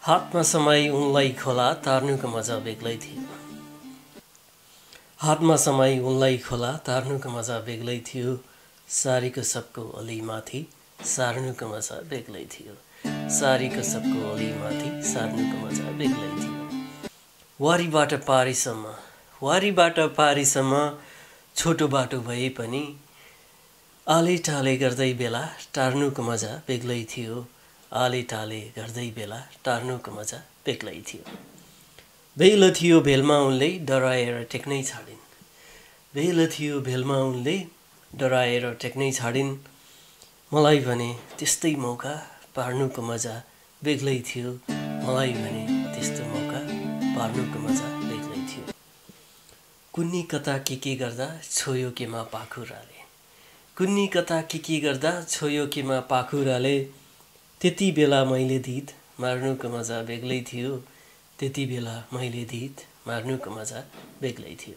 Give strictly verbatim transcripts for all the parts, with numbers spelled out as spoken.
हातमा समाई उनलाई खोला तार्नुको मजा बेग्लै थियो। हातमा समाई उनलाई खोला तार्नुको मजा बेग्लै थियो। सारीको सबको अलीमाथि सार्नुको मजा बेग्लै थियो। सारीको सबको अलीमाथि सार्नुको मजा बेग्लै थियो। वारीबाट पारीसम्म वारीबाट पारीसम्म छोटो बाटो भए पनि आले टाले गर्दै बेला टार्नुको मजा बेग्लै थियो। आले टाले गर्दै बेला टार्नुको मजा बेग्लै थियो। बेल थियो भेलमा उनले डराएर टेक्नै छाडिन्। बेल थियो भेलमा उनले डराएर टेक्नै छाडिन्। मलाई भने त्यस्तै मौका पार्नुको मजा बेग्लै थियो। मलाई भने त्यस्तो मौका पार्नुको मजा बेग्लै थियो। कुन्नी कता के के गर्दा छोयो केमा पाखुराले। कुन्नी कता के के गर्दा छोयो केमा पाखुराले। त्यति बेला मैले धित मार्नुको मजा बेग्लै थियो। त्यति बेला मैले धित मार्नुको मजा बेग्लै थियो।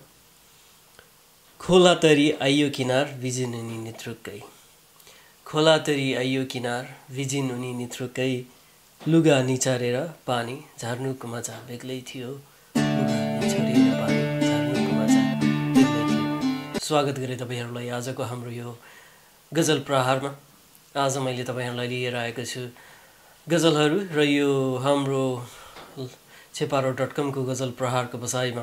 खोला तरी आइयो किनार बिजिन उनी नित्रुक्कै। खोला तरी आइयो किनार बिजिन उनी नित्रुक्कै। लुगा निचारेर पानी झार्नुको मजा बेग्लै थियो। लुगा निचारेर पानी झार्नुको मजा बेग्लै थियो। स्वागत गरे तपाईहरुलाई आजको हाम्रो यो गजल प्रहारमा। आज मैले तपाईहरुलाई लिएर आएको छु गजलहरू र यो हाम्रो छेपारो डट कम को गजल प्रहारको बसाइमा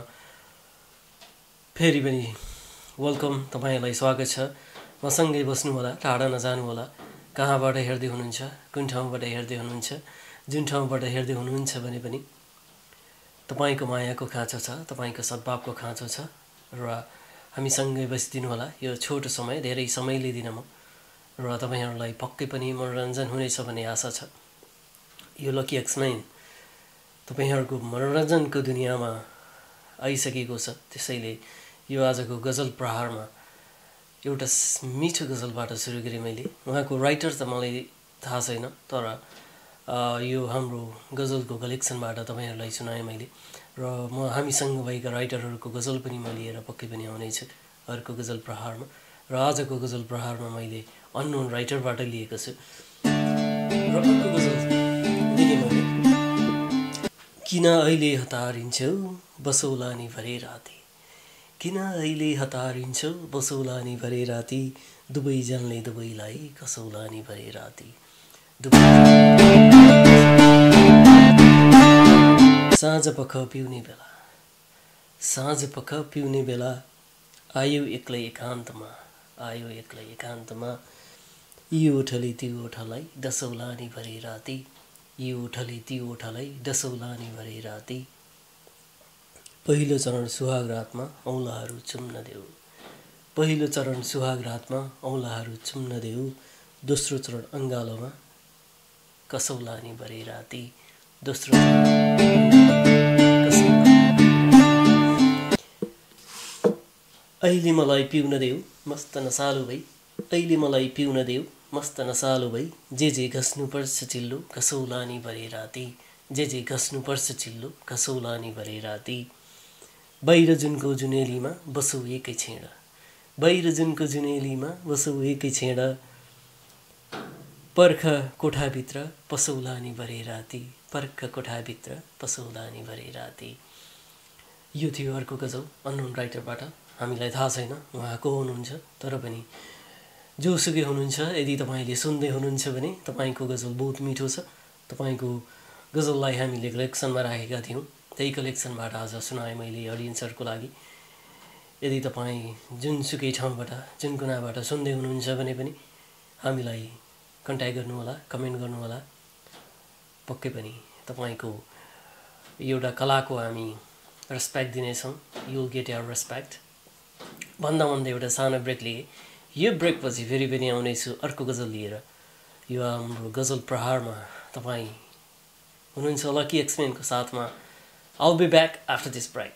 फेरि पनि वेलकम, तपाईहरुलाई स्वागत छ। मसँगै बस्नु होला, टाढा नजानु होला। कहाँबाट हेर्दै हुनुहुन्छ, कुन ठाउँबाट हेर्दै हुनुहुन्छ, जुन ठाउँबाट हेर्दै हुनुहुन्छ भने पनि तपाईको मायाको खाँचो छ, तपाईको सद्भावको खाँचो छ र हामीसँगै बसिदिनु होला। यो छोटो समय, धेरै समय लिदिन म र तपाईहरुलाई पक्कै पनि मनोरञ्जन हुनेछ भन्ने आशा छ। यो लकी एक्समैन तपाईहरुको मनोरञ्जनको दुनियाँमा आइसकेको छ। त्यसैले यो आजको गजल प्रहारमा एउटा मिठो गजलबाट सुरु गरेँ मैले। उहाँको राइटर त मलाई थाहा छैन, तर यो हाम्रो गजलको कलेक्सनबाट तपाईहरुलाई सुनाएँ मैले र म हामीसँग भएका राइटरहरूको गजल पनि म लिएर पक्कै पनि आउनेछु अर्को गजल प्रहारमा। र आजको गजल प्रहारमा मैले अननोन राइटरबाट लिएको छु र अर्को गजल लेखेँ मैले। किन अहिले हतारिन्छौ बसौला नि भरे राती। किन अहिले हतारिन्छौ बसौला नि भरे राती। दुवै जनले दुवैलाई कसौला नि भरे राती। साँझ पख पिउने बेला साँझ पख पिउने बेला आयो एक्लै एकान्तमा आयो एक्लै एकान्तमा। यो ओठले त्यो ओठलाई डसौला नि भरे राती। यो ओठले त्यो ओठलाई डसौला नि भरे राती। पहिलो चरण सुहाग रातमा औँलाहरू चुम्न देऊ। पहिलो चरण सुहाग रातमा औँलाहरू चुम्न देऊ। दोस्रो चरण अङ्गालोमा कसौला नि भरे राती। दोस्रो अहिले मलाई पिउन देऊ मस्त नसालु भई। अहिले मलाई पिउन देऊ मस्त नसालु भई। जे जे घस्नु पर्छ चिल्लो कसौला नि भरे राती। जे जे घस्नु पर्छ चिल्लो कसौला नि भरे राती। बाहिर जुनको जुनेलीमा बसौ एकै छेड। बाहिर जुनको जुनेलीमा बसौ एकै छेड। पर्ख कोठाभित्र पसौला नि भरे राती। पर्ख कोठाभित्र पसौला नि भरे राती। यो थियो अर्को गजल अननोन राइटरबाट। हामीलाई थाहा छैन उहाँ को हुनुहुन्छ, तर पनि जोसुकै हुनुहुन्छ, यदि तपाईले सुन्दै हुनुहुन्छ भने तपाईको गजल बहुत मिठो छ। तपाईको गजललाई हामीले कलेक्सनमा राखेका थियौँ, त्यही कलेक्सनबाट आज सुनाएँ मैले अडियन्सहरुको लागि। यदि तपाई जुनसुकै ठाउँबाट जुन कुनाबाट सुन्दै हुनुहुन्छ भने पनि हामीलाई कन्ट्याक्ट गर्नु होला, कमेन्ट गर्नु होला। पक्कै पनि तपाईको एउटा कलाको हामी रेस्पेक्ट दिनेछौँ। You will get your respect. भन्दा भन्दै एउटा सानो ब्रेक लिए। यो ब्रेक पछि फेरि पनि आउनेछु अर्को गजल लिएर। यो हाम्रो गजल प्रहारमा तपाईँ हुनुहुन्छ लकी एक्समैनको साथमा। I'll be back after this break.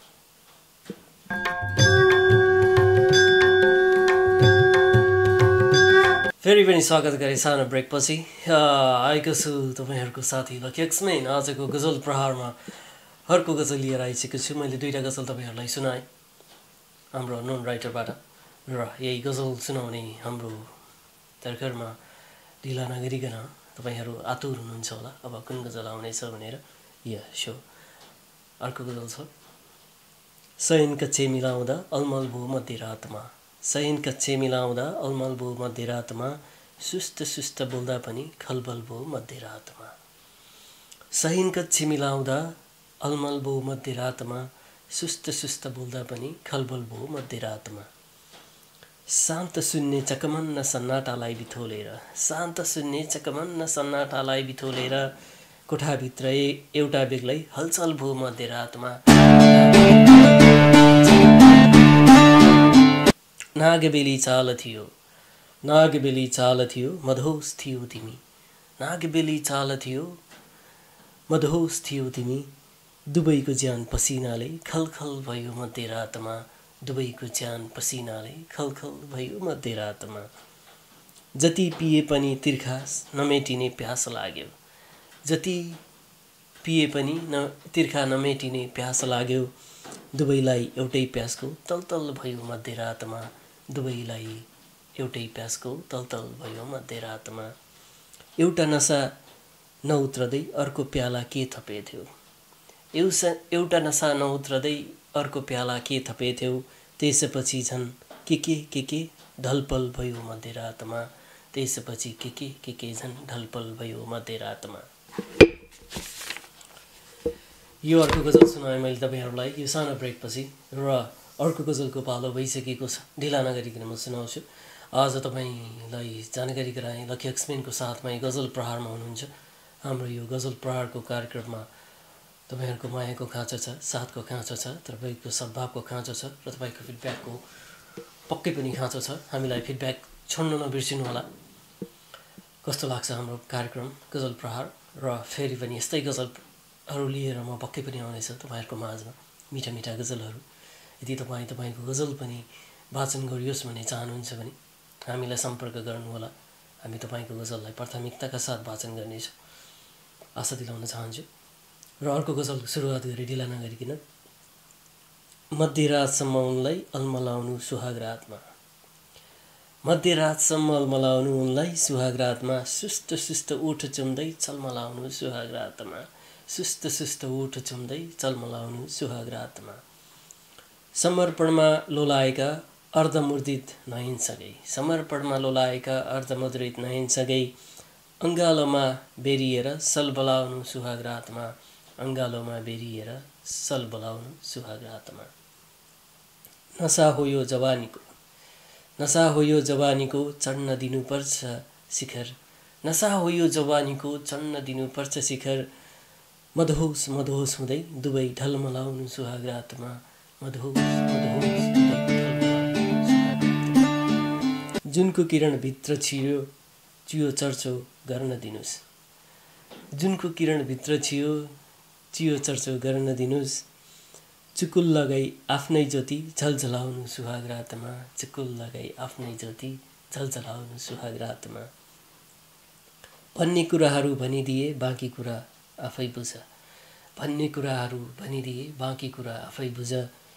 फेरि पनि स्वागत गरे सानो ब्रेक पछि। आएको छु तपाईहरुको साथी लकी एक्समैन। आजको गजल प्रहारमा अर्को गजल लिएर आइसकेको छु। मैले दुईटा गजल तपाईहरुलाई सुनाएँ हाम्रो नोन राइटरबाट र यही गजल सुनाउने हाम्रो तर्खरमा ढिला नगरिकन तपाईहरु आतुर हुनुहुन्छ होला अब कुन गजल आउनेछ भनेर। या सो अर्को गजल छ। शयन कच्छे मिलाउँदा अलमल भो मध्यरातमा, शयन कच्छे मिलाउँदा अलमल भो मध्यरातमा, सुस्त सुस्त बोल्दा पनि खलबल भो मध्यरातमा। शयन कच्छे मिलाउँदा अलमल भो मध्यरातमा, सुस्त सुस्त बोल्दा पनि खलबल भो मध्यरातमा। शान्त शून्य चकमन्न सन्नाटालाई बिथोलेर, शान्त शून्य चकमन्न सन्नाटालाई बिथोलेर, कोठाभित्र एउटा बेग्लै हलचल भो मध्यरातमा। नागबेली चाल थियो, नागबेली चाल थियो, मधोस थियो तिमी, नागबेली चाल थियो, मधोस थियो तिमी, दुबईको ज्यान पसिनाले खलखल भयो मध्यरातमा, दुबईको ज्यान पसिनाले खलखल भयो मध्यरातमा। जति पिए पनि तिर्खा नमेटिने प्यास लाग्यो, जति पिए पनि न तिर्खा नमेटिने प्यास लाग्यो, दुबईलाई एउटै प्यासको तलतल भयो मध्यरातमा, दुबईलाई एउटै प्यासको तलतल भयो मध्यरातमा। एउटा नसा नउत्रदै अर्को प्याला के थपेथ्यो, एउटा एउटा नसा नउत्रदै अर्को प्याला के थपेथ्यो, त्यसपछि झन् के के के के ढलपल भयो मध्यरातमा, त्यसपछि के के के के झन् ढलपल भयो मध्यरातमा। यो अर्को गजल सुनाएँ मैले तपाईहरुलाई यो सानो ब्रेकपछि र अर्को गजलको पालो भइसकेको छ। ढिला नगरिकन म सुनाउँछु। आज तपाईलाई जानकारी गराएँ लकी एक्समेनको साथमा गजल प्रहारमा हुनुहुन्छ। हाम्रो यो गजल प्रहारको कार्यक्रममा तपाईहरुको मायाको खाँचो छ, साथको खाँचो छ, तपाईको सद्भावको खाँचो छ र तपाईको फिडब्याकको पक्कै पनि खाँचो छ। हामीलाई फिडब्याक छोड्न नबिर्सिनु होला। कस्तो लाग्छ हाम्रो कार्यक्रम गजल प्रहार र फेरि पनि यस्तै गजलहरू लिएर म पक्कै पनि आउनेछु तपाईहरुको माझमा मिठा मिठा गजलहरू। यदि तपाई तपाईको गजल पनि वाचन गरियोस् भन्ने चाहनुहुन्छ भने हामीलाई सम्पर्क गर्नु होला। हामी तपाईको गजललाई प्राथमिकताका साथ वाचन गर्नेछौँ आशा दिलाउन चाहन्छु। र अर्को गजल सुरुवात गरी ढिला नगरिकन। मध्यरातसम्म उनलाई अलमलाउनु सुहाग रातमा, मध्यरातसम्म अलमलाउनु उनलाई सुहाग रातमा, सुस्त सुस्त ओठ चुम्दै चलमलाउनु सुहाग रातमा, सुस्त सुस्त ओठ चुम्दै चलमलाउनु सुहाग रातमा। समर्पणमा लोलाएका अर्धमुद्रित नयनसँगै, समर्पणमा लोलाएका अर्धमुद्रित नयनसँगै, अङ्गालोमा बेरिएर सलबलाउनु सुहाग रातमा, अङ्गालोमा बेरिएर सलबलाउनु सुहाग रातमा। नसा हो यो जवानीको, नसा हो यो जवानीको चढ्न दिनुपर्छ शिखर, नसा हो यो जवानीको चढ्न दिनुपर्छ शिखर, मधोस मधोस हुँदै दुवै ढलमलाउनु सुहाग रातमा, मधोस मधोस हुँदै ढलमलाउनु सुहाग रातमा। जुनको किरण भित्र छियो चियो चर्चो गर्न दिनुस्, जुनको किरण भित्र छियो चियो चर्चो गर्न दिनुस्, चुकुल लगाई आफ्नै ज्योति झलझलाउनु सुहाग रातमा, चुकुल लगाई आफ्नै ज्योति झलझलाउनु सुहाग रातमा। भन्ने कुराहरू भनिदिए बाँकी कुरा आफै बुझ, भन्ने कुराहरू भनिदिए बाँकी कुरा आफै बुझ,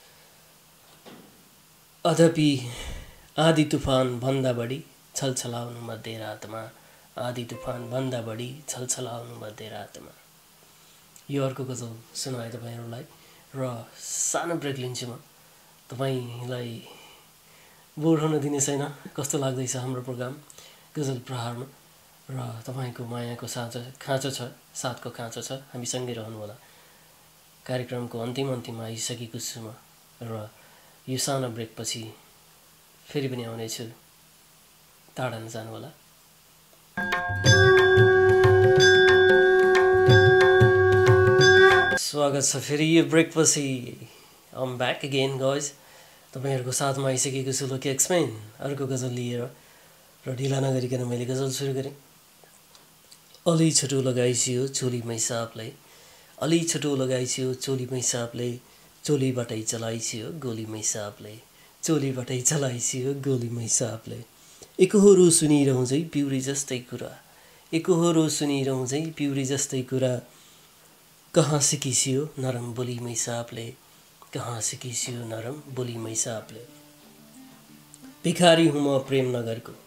अधपि आधी तुफान भन्दा बढी छलछलाउनु मध्यरातमा, आधी तुफान भन्दा बढी छलछलाउनु मध्यरातमा। यो अर्को गजल सुनाएँ तपाईहरुलाई र सानो ब्रेक लिन्छु म। तपाईलाई बोर हुन दिने छैन। कस्तो लाग्दैछ हाम्रो प्रोग्राम गजल प्रहारमा र तपाईको मायाको साँचो खाँचो छ, साथको खाँचो छ। हामीसँगै रहनु होला। कार्यक्रमको अन्तिम अन्तिममा आइसकेको छु म र यो सानो ब्रेकपछि फेरि पनि आउनेछु। टाढा नजानु होला। स्वागत छ फेरि यो ब्रेकपछि। I'm back again guys. तपाईहरुको साथमा आइसकेको छु लकी एक्समैन अर्को गजल लिएर र ढिला नगरिकन मैले गजल सुरु गरेँ। अलि छोटो लगाइसियो चोलीमै सापले, अलि छोटो लगाइसियो चोलीमै सापले, चोलीबाटै चलाइसियो गोलीमै सापले, चोलीबाटै चलाइसियो गोलीमै सापले। एकहोरो सुनिरहँझै पिउरी जस्तै कुरा, एकहोरो सुनिरहँझै पिउरी जस्तै कुरा, कहाँ सिकिसियो नरम बोलीमै सापले, कहाँ सिकिसियो नरम बोलीमै सापले। भिखारी हुँ म प्रेम नगरको,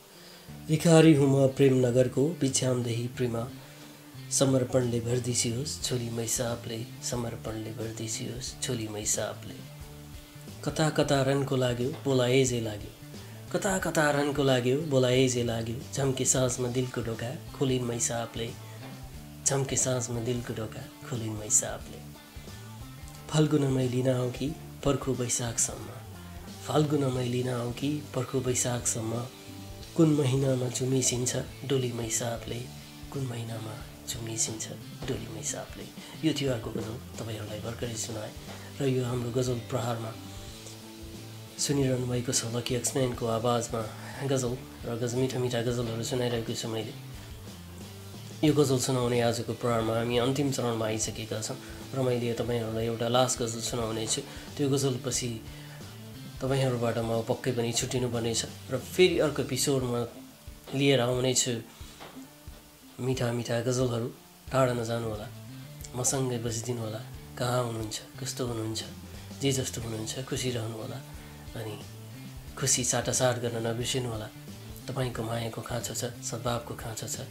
भिखारी हुँ म प्रेम नगरको बिछ्याउँदै प्रेमा समर्पणले भरिदिसियोस् छोरी मैसापले समर्पणले भरिदिसियोस् छोरी मैसापले कता कता रनको लाग्यो बोलाए जे लाग्यो कता कता रनको लाग्यो बोलाए जे लाग्यो झम्के साँझमा दिलको ढोका खोलिन् मैसापले झम्के साँझमा दिलको ढोका खोलिन् मैसापले फाल्गुनमा लिन आऊ कि पर्खु वैशाखसम्म फाल्गुनमा लिन आऊ कि पर्खु वैशाखसम्म कुन महिनामा झुमिसिन्छ डोली मैसापले कुन महिनामा झुमिसिन्छ डोली मैसापले यो थियो अर्को गजल तपाईँहरूलाई भर्खरै सुनाए र यो हाम्रो गजल प्रहारमा सुनिरहनु भएको छ लकी एक्सम्यानको आवाजमा गजल र गज मिठा मिठा गजलहरू सुनाइरहेको छु मैले यो गजल सुनाउने आजको प्रहारमा हामी अन्तिम चरणमा आइसकेका छौँ र मैले तपाईँहरूलाई एउटा लास्ट गजल सुनाउने छु त्यो गजलपछि तपाईहरुबाट म पक्कै पनि छुटिनु पर्नेछ र फेरि अर्को एपिसोडमा लिएर आउनेछु मिठा मिठा गजलहरू टाढा नजानु होला मसँगै बसिदिनु होला कहाँ हुनुहुन्छ कस्तो हुनुहुन्छ जे जस्तो हुनुहुन्छ खुसी रहनु होला अनि खुसी साटासाट गर्न नबिर्सिनु होला तपाईको मायाको खाँचो छ सद्भावको खाँचो छ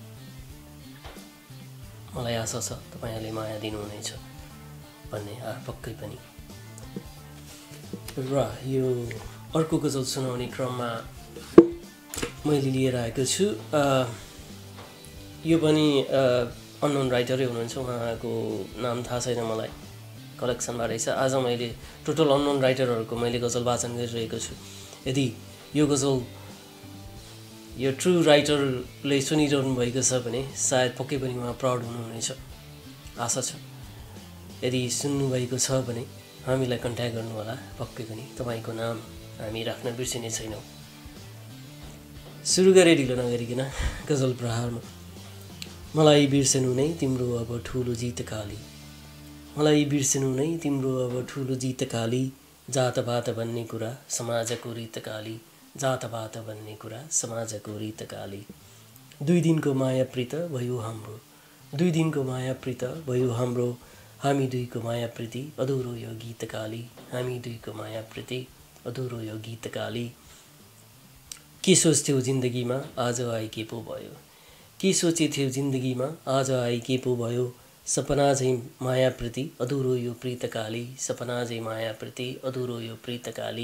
मलाई आशा छ तपाईहरुले माया दिनुहुनेछ भन्ने आ पक्कै पनि र यो अर्को गजल सुनाउने क्रममा मैले लिएर आएको छु यो पनि अननोन राइटरै हुनुहुन्छ उहाँको नाम थाहा छैन मलाई कलेक्सनबाटै छ आज मैले टोटल अननोन राइटरहरूको मैले गजल वाचन गरिरहेको छु यदि यो गजल यो ट्रु राइटरले सुनिरहनु भएको छ भने सायद पक्कै पनि उहाँ प्राउड हुनुहुनेछ आशा छ यदि सुन्नु भएको छ भने हामीलाई कन्ट्याक्ट गर्नु होला पक्कै पनि तपाईको नाम हामी राख्न बिर्सिने छैनौं सुरु गरे ढिलो नगरिकन गजल प्रहारमा मलाई बिर्सनु नै तिम्रो अब ठुलो जीतकाली मलाई बिर्सनु नै तिम्रो अब ठुलो जीतकाली जातपात भन्ने कुरा समाजको रीतकाली जातपात भन्ने कुरा समाजको रीतकाली दुई दिनको माया प्रीत भयो हाम्रो दुई दिनको माया प्रीत भयो हाम्रो हामी दुईको माया प्रीति अधुरो यो गीतकाली हामी दुईको माया प्रीति अधुरो यो गीतकाली के सोच्थ्यौ जिन्दगीमा आज आइ के पो भयो के सोचेथ्यौ जिन्दगीमा आज आइ के पो भयो सपना झै माया प्रीति अधुरो यो प्रीतकाली सपना झै माया प्रीति अधुरो यो प्रीतकाली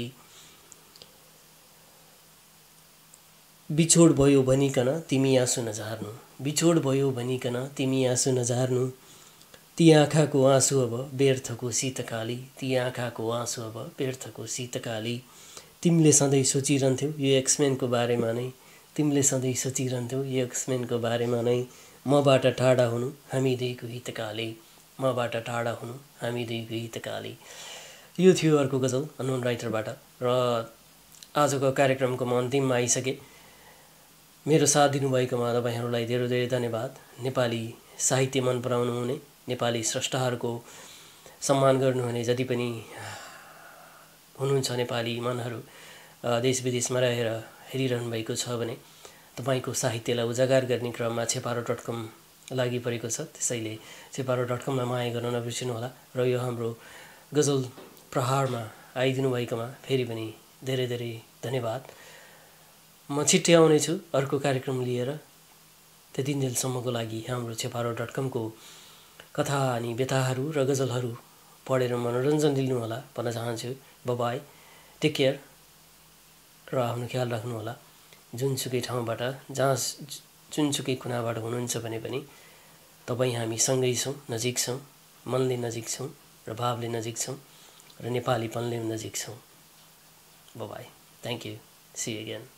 बिछोड भयो भनिकन तिमी आँसु नझार्नु बिछोड भयो भनिकन तिमी आँसु नझार्नु ती आँखाको आँसु अब व्यर्थको शीतकाली ती आँखाको आँसु अब व्यर्थको शीतकाली तिमीले सधैँ सोचिरहन्थ्यौ यो एक्सम्यानको बारेमा नै तिमीले सधैँ सोचिरहन्थ्यौ यो एक्सम्यानको बारेमा नै मबाट टाढा हुनु हामी दुईको हितकाली मबाट टाढा हुनु हामी दुईको हितकाली यो थियो अर्को गजल अननोन राइटरबाट र आजको कार्यक्रमको म अन्तिममा आइसके मेरो साथ दिनुभएकोमा तपाईहरुलाई धेरै धेरै धन्यवाद नेपाली साहित्य मन पराउनु हुने नेपाली स्रष्टाहरूको सम्मान गर्नुहुने जति पनि हुनुहुन्छ नेपाली मनहरू देश विदेशमा रहेर हेरिरहनु भएको छ भने तपाईको साहित्यलाई उजागर गर्ने क्रममा छेपारो डट कम लागि परेको छ त्यसैले छेपारो डट कम मा माया गर्न नबिर्सिनु होला र यो हाम्रो गजल प्रहारमा आइदिनु भएकोमा फेरि पनि धेरै धेरै धन्यवाद म छिट्टै आउने छु अर्को कार्यक्रम लिएर त्यतिन्जेलसम्मको लागि हाम्रो छेपारो डट कम को कथा अनि व्यथाहरू र गजलहरू पढेर मनोरञ्जन दिनु होला भन्न चाहन्छु बाइ टेक केयर र आफ्नो ख्याल राख्नु होला जुनसुकै ठाउँबाट जहाँ जुनसुकै कुनाबाट हुनुहुन्छ भने पनि तपाई हामी सँगै छौं नजिक छौं मनले नजिक छौं र भावले नजिक छौं र नेपालीपनले नजिक छौं bye thank you see you again